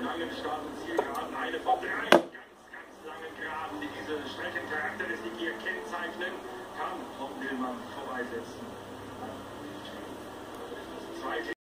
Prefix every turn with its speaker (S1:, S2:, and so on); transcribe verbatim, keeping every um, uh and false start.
S1: langen starken Zielgeraden, eine von drei ganz, ganz langen Geraden, die diese Streckencharakteristik hier kennzeichnen, kann Tom Dillmann vorbeisetzen. Zweite